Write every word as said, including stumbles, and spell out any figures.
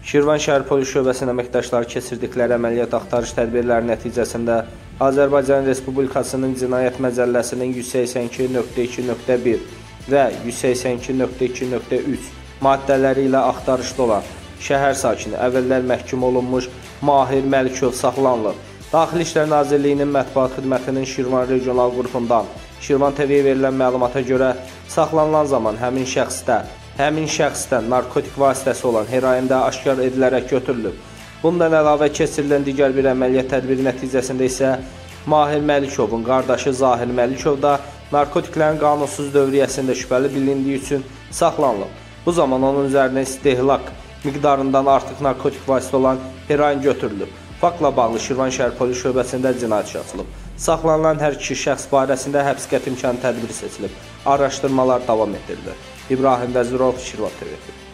Şirvan şəhər polis şöbəsinin əməkdaşları keçirdikləri əməliyyat axtarış tədbirləri nəticəsində Azərbaycan Respublikasının Cinayət Məcəlləsinin yüz səksən iki nöqtə iki nöqtə bir və yüz səksən iki nöqtə iki nöqtə üç maddələri ilə axtarışda olan şəhər sakini əvvəllər məhkum olunmuş Mahir Məlikov saxlanılıb. Daxili İşlər Nazirliyinin Mətbuat Xidmətinin Şirvan regional qrupundan Şirvan T V-yə verilən məlumata görə saxlanılan zaman həmin şəxsdə Həmin şəxsdən narkotik vasitəsi olan heroin də aşkar edilərək götürülüb. Bundan əlavə keçirilən digər bir əməliyyat tədbiri nəticəsində isə Mahir Məlikovun qardaşı Zahir Məlikov da narkotiklərin qanunsuz dövriyyəsində şübhəli bilindiyi üçün saxlanılıb. Bu zaman onun üzərinə istehlak miqdarından artıq narkotik vasitə olan heroin götürülüb. Faktla bağlı Şirvan şəhər polis şöbəsində cinayət işi açılıb. Saxlanılan hər iki şəxs barəsində həbs qəti imkanı tədbiri seçilib. Araşdırmalar davam etdirilir. İbrahim Vəzirov, Şirvan T V.